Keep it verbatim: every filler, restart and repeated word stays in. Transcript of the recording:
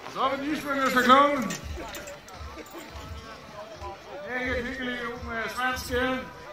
Så er vi isbjørnøster kloven. Ikke hyggelig ud med svensk.